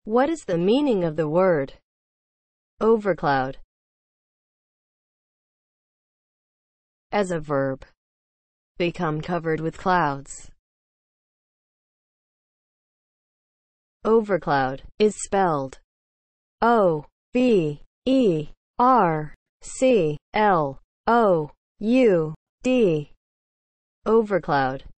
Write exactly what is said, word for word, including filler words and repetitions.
What is the meaning of the word overcloud? As a verb, become covered with clouds. Overcloud is spelled O V E R C L O U D. Overcloud.